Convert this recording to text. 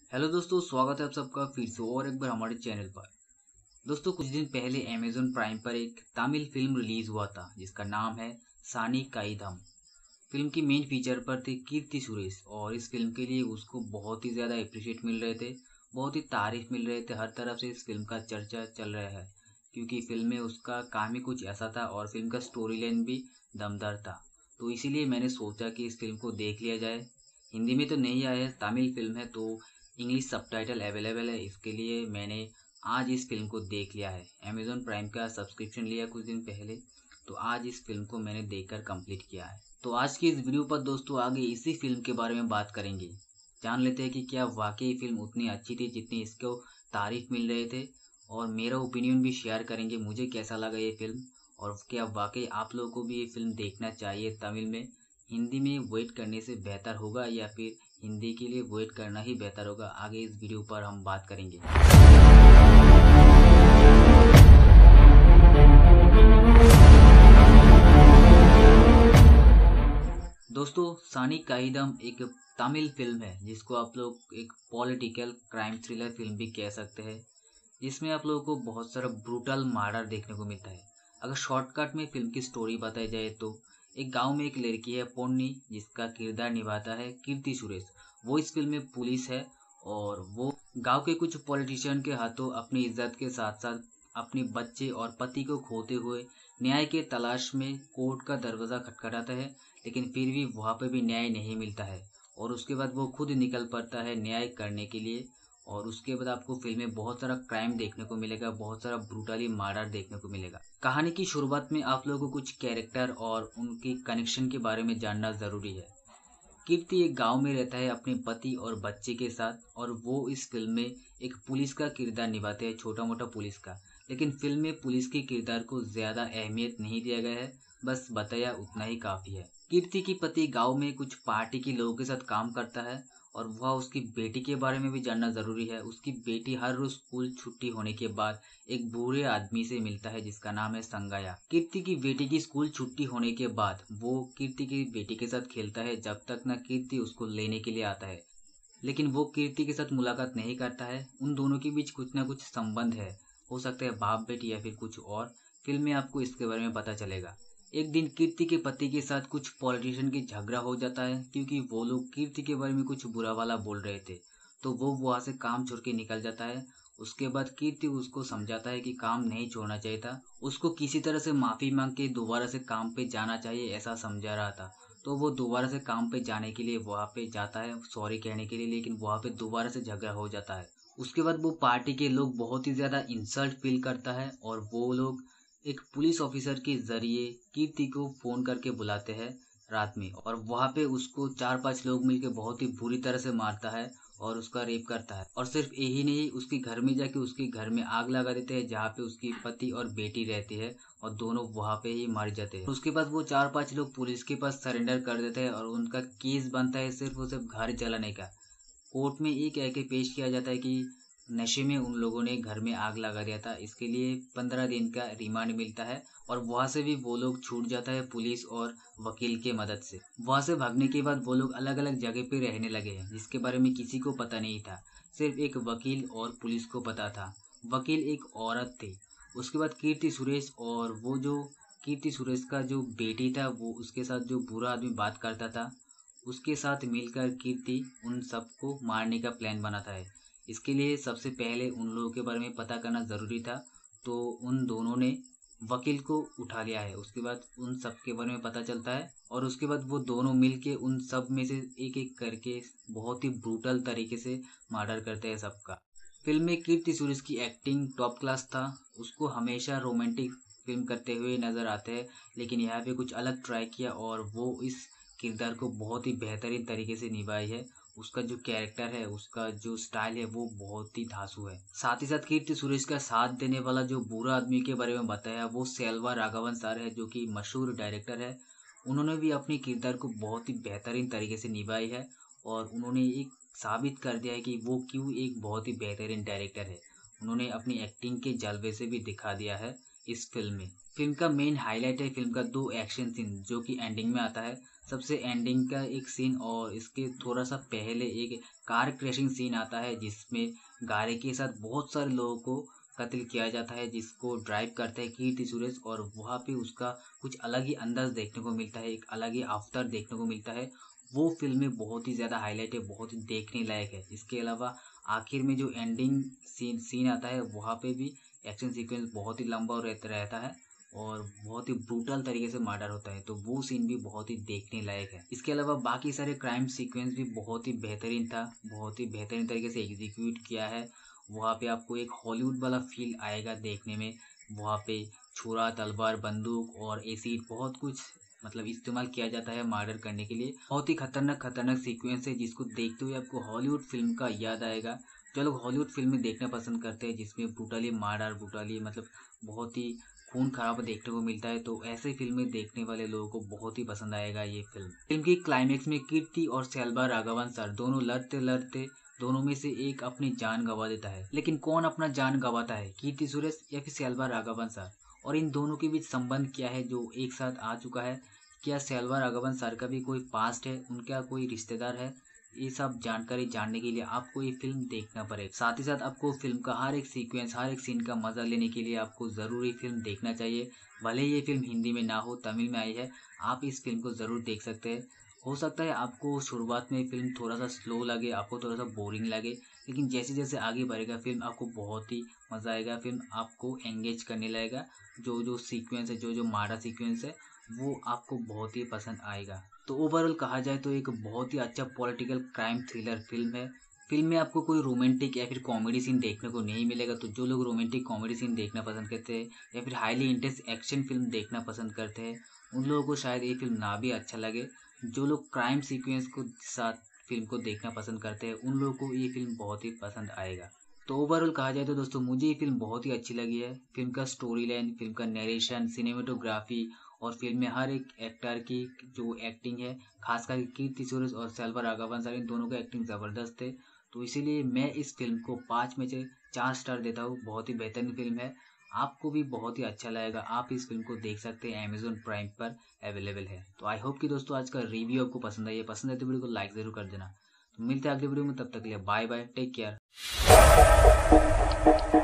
Hello दोस्तों, स्वागत है आप सबका फिर से और एक बार हमारे चैनल पर। दोस्तों, कुछ दिन पहले अमेज़न प्राइम पर एक तमिल फिल्म रिलीज हुआ था जिसका नाम है सानी काइदम। फिल्म की मेन फीचर पर थी कीर्ति सुरेश और इस फिल्म के लिए उसको बहुत ही ज़्यादा अप्रिशिएट मिल रहे थे, बहुत ही तारीफ मिल रहे थे। हर तरफ से इस फिल्म का चर्चा चल रहा है क्योंकि फिल्म में उसका काम ही कुछ ऐसा था और फिल्म का स्टोरी लाइन भी दमदार था। तो इसीलिए मैंने सोचा कि इस फिल्म को देख लिया जाए। हिंदी में तो नहीं आया है, तमिल फिल्म है तो इंग्लिश सबटाइटल अवेलेबल है। इसके लिए मैंने आज इस फिल्म को देख लिया है। अमेज़न प्राइम का सब्सक्रिप्शन लिया कुछ दिन पहले, तो आज इस फिल्म को मैंने देखकर कंप्लीट किया है। तो आज की इस वीडियो पर दोस्तों आगे इसी फिल्म के बारे में बात करेंगे। जान लेते हैं कि क्या वाकई फिल्म उतनी अच्छी थी जितनी इसको तारीफ मिल रहे थे, और मेरा ओपिनियन भी शेयर करेंगे मुझे कैसा लगा ये फिल्म, और क्या वाकई आप लोगों को भी ये फिल्म देखना चाहिए तमिल में। हिंदी में वेट करने से बेहतर होगा या फिर हिंदी के लिए वेट करना ही बेहतर होगा, आगे इस वीडियो पर हम बात करेंगे। दोस्तों, सानी काइदम एक तमिल फिल्म है जिसको आप लोग एक पॉलिटिकल क्राइम थ्रिलर फिल्म भी कह सकते हैं। इसमें आप लोगों को बहुत सारा ब्रूटल मर्डर देखने को मिलता है। अगर शॉर्टकट में फिल्म की स्टोरी बताई जाए तो एक गांव में एक लड़की है पोन्नी, जिसका किरदार निभाता है कीर्ति सुरेश। वो इस फिल्म में पुलिस है और वो गांव के कुछ पॉलिटिशियन के हाथों अपनी इज्जत के साथ साथ अपने बच्चे और पति को खोते हुए न्याय के तलाश में कोर्ट का दरवाजा खटखटाता है, लेकिन फिर भी वहाँ पे भी न्याय नहीं मिलता है। और उसके बाद वो खुद निकल पड़ता है न्याय करने के लिए। और उसके बाद आपको फिल्म में बहुत सारा क्राइम देखने को मिलेगा, बहुत सारा ब्रूटली मर्डर देखने को मिलेगा। कहानी की शुरुआत में आप लोगों को कुछ कैरेक्टर और उनकी कनेक्शन के बारे में जानना जरूरी है। कीर्ति एक गांव में रहता है अपने पति और बच्चे के साथ, और वो इस फिल्म में एक पुलिस का किरदार निभाते हैं, छोटा मोटा पुलिस का। लेकिन फिल्म में पुलिस के किरदार को ज्यादा अहमियत नहीं दिया गया है, बस बताया उतना ही काफी है। कीर्ति की पति गांव में कुछ पार्टी के लोगों के साथ काम करता है, और वह उसकी बेटी के बारे में भी जानना जरूरी है। उसकी बेटी हर रोज स्कूल छुट्टी होने के बाद एक बूढ़े आदमी से मिलता है जिसका नाम है संगाया। कीर्ति की बेटी की स्कूल छुट्टी होने के बाद वो कीर्ति की बेटी के साथ खेलता है जब तक न कीर्ति उसको लेने के लिए आता है। लेकिन वो कीर्ति के साथ मुलाकात नहीं करता है। उन दोनों के बीच कुछ ना कुछ संबंध है, हो सकता है बाप बेटी या फिर कुछ और। फिल्म में आपको इसके बारे में पता चलेगा। एक दिन कीर्ति के पति के साथ कुछ पॉलिटिशियन की झगड़ा हो जाता है क्योंकि वो लोग कीर्ति के बारे में कुछ बुरा वाला बोल रहे थे, तो वो वहां से काम छोड़ के निकल जाता है। उसके बाद कीर्ति उसको समझाता है कि काम नहीं छोड़ना चाहिए था, उसको किसी तरह से माफी मांग के दोबारा से काम पे जाना चाहिए, ऐसा समझा रहा था। तो वो दोबारा से काम पे जाने के लिए वहां पे जाता है सॉरी कहने के लिए, लेकिन वहां पे दोबारा से झगड़ा हो जाता है। उसके बाद वो पार्टी के लोग बहुत ही ज्यादा इंसल्ट फील करता है, और वो लोग एक पुलिस ऑफिसर के जरिए कीर्ति को फोन करके बुलाते हैं रात में, और वहां पे उसको 4-5 लोग मिलकर बहुत ही बुरी तरह से मारता है और उसका रेप करता है। और सिर्फ यही नहीं, उसके घर में जाके उसके घर में आग लगा देते हैं जहाँ पे उसकी पति और बेटी रहती है, और दोनों वहां पे ही मर जाते हैं। उसके बाद वो 4-5 लोग पुलिस के पास सरेंडर कर देते हैं और उनका केस बनता है सिर्फ और सिर्फ घर जलाने का। कोर्ट में ये कह के पेश किया जाता है कि नशे में उन लोगों ने घर में आग लगा दिया था, इसके लिए 15 दिन का रिमांड मिलता है। और वहां से भी वो लोग छूट जाता है पुलिस और वकील के मदद से। वहां से भागने के बाद वो लोग अलग अलग जगह पे रहने लगे हैं जिसके बारे में किसी को पता नहीं था, सिर्फ एक वकील और पुलिस को पता था। वकील एक औरत थी। उसके बाद कीर्ति सुरेश और वो जो कीर्ति सुरेश का जो बेटी था, वो उसके साथ जो बुरा आदमी बात करता था, उसके साथ मिलकर कीर्ति उन सबको मारने का प्लान बनाता है। इसके लिए सबसे पहले उन लोगों के बारे में पता करना जरूरी था, तो उन दोनों ने वकील को उठा लिया है। उसके बाद उन सब के बारे में पता चलता है, और उसके बाद वो दोनों मिलके उन सब में से एक एक करके बहुत ही ब्रूटल तरीके से मर्डर करते हैं सबका। फिल्म में कीर्ति सुरेश की एक्टिंग टॉप क्लास था। उसको हमेशा रोमांटिक फिल्म करते हुए नजर आते हैं, लेकिन यहाँ पे कुछ अलग ट्राई किया और वो इस किरदार को बहुत ही बेहतरीन तरीके से निभाई है। उसका जो कैरेक्टर है, उसका जो स्टाइल है, वो बहुत ही धांसू है। साथ ही साथ कीर्ति सुरेश का साथ देने वाला जो बुरा आदमी के बारे में बताया, वो सेल्वा राघवन सर है, जो कि मशहूर डायरेक्टर है। उन्होंने भी अपने किरदार को बहुत ही बेहतरीन तरीके से निभाई है, और उन्होंने एक साबित कर दिया है कि वो क्यों एक बहुत ही बेहतरीन डायरेक्टर है। उन्होंने अपनी एक्टिंग के जलवे से भी दिखा दिया है इस फिल्म में। फिल्म का मेन हाईलाइट है फिल्म का 2 एक्शन सीन जो कि एंडिंग में आता है। सबसे एंडिंग का एक सीन और इसके थोड़ा सा पहले एक कार क्रैशिंग सीन आता है जिसमें गाड़ी के साथ बहुत सारे लोगों को कत्ल किया जाता है, जिसको ड्राइव करता है कीर्ति सुरेश। और वहाँ पे उसका कुछ अलग ही अंदाज देखने को मिलता है, एक अलग ही अवतार देखने को मिलता है। वो फिल्म में बहुत ही ज़्यादा हाईलाइट है, बहुत ही देखने लायक है। इसके अलावा आखिर में जो एंडिंग सीन आता है वहाँ पे भी एक्शन सीक्वेंस बहुत ही लंबा रहता है और बहुत ही ब्रूटल तरीके से मर्डर होता है, तो वो सीन भी बहुत ही देखने लायक है। इसके अलावा बाकी सारे क्राइम सीक्वेंस भी बहुत ही बेहतरीन था, बहुत ही बेहतरीन तरीके से एग्जीक्यूट किया है। वहाँ पे आपको एक हॉलीवुड वाला फील आएगा देखने में। वहाँ पे छुरा, तलवार, बंदूक और एसिड बहुत कुछ मतलब इस्तेमाल किया जाता है मर्डर करने के लिए। बहुत ही खतरनाक खतरनाक सीक्वेंस है जिसको देखते हुए आपको हॉलीवुड फिल्म का याद आएगा। जो लोग हॉलीवुड फिल्में देखना पसंद करते हैं जिसमें ब्रूटली मर्डर, ब्रूटली मतलब बहुत ही खून खराब देखने को मिलता है, तो ऐसे फिल्में देखने वाले लोगों को बहुत ही पसंद आएगा ये फिल्म। फिल्म की क्लाइमेक्स में कीर्ति और सेल्वा राघवन सर दोनों लड़ते लड़ते दोनों में से एक अपनी जान गंवा देता है। लेकिन कौन अपना जान गंवाता है, कीर्ति सुरेश या फिर सेल्वा राघवन सर? और इन दोनों के बीच संबंध क्या है जो एक साथ आ चुका है? क्या सेल्वा राघवन सर का भी कोई पास्ट है, उनका कोई रिश्तेदार है? ये सब जानकारी जानने के लिए आपको ये फिल्म देखना पड़ेगा। साथ ही साथ आपको फिल्म का हर एक सीक्वेंस, हर एक सीन का मजा लेने के लिए आपको जरूर ये फिल्म देखना चाहिए। भले ये फिल्म हिंदी में ना हो, तमिल में आई है, आप इस फिल्म को जरूर देख सकते हैं। हो सकता है आपको शुरुआत में फिल्म थोड़ा सा स्लो लगे, आपको थोड़ा सा बोरिंग लगे, लेकिन जैसे जैसे आगे बढ़ेगा फिल्म आपको बहुत ही मज़ा आएगा। फिल्म आपको एंगेज करने लगेगा। जो जो सीक्वेंस है, जो जो मारा सीक्वेंस है, वो आपको बहुत ही पसंद आएगा। तो ओवरऑल कहा जाए तो एक बहुत ही अच्छा पॉलिटिकल क्राइम थ्रिलर फिल्म है। फिल्म में आपको कोई रोमांटिक या फिर कॉमेडी सीन देखने को नहीं मिलेगा, तो जो लोग रोमांटिक कॉमेडी सीन देखना पसंद करते हैं या फिर हाईली इंटेंस एक्शन फिल्म देखना पसंद करते हैं, उन लोगों को शायद ये फिल्म ना भी अच्छा लगे। जो लोग क्राइम सीक्वेंस को साथ फिल्म को देखना पसंद करते हैं, उन लोगों को ये फिल्म बहुत ही पसंद आएगा। तो ओवरऑल कहा जाए तो दोस्तों मुझे ये फिल्म बहुत ही अच्छी लगी है। फिल्म का स्टोरी लाइन, फिल्म का नरेशन, सिनेमेटोग्राफी और फिल्म में हर एक एक्टर की जो एक्टिंग है, खासकर कीर्ति सुरेश और सेल्वा राघवन सर, इन दोनों का एक्टिंग ज़बरदस्त है। तो इसीलिए मैं इस फिल्म को 5 में से 4 स्टार देता हूँ। बहुत ही बेहतरीन फिल्म है, आपको भी बहुत ही अच्छा लगेगा। आप इस फिल्म को देख सकते हैं, अमेजोन प्राइम पर अवेलेबल है। तो आई होप कि दोस्तों आज का रिव्यू आपको पसंद आई है। पसंद है तो वीडियो को लाइक ज़रूर कर देना। तो मिलते हैं अगले वीडियो में, तब तक के लिए बाय बाय, टेक केयर।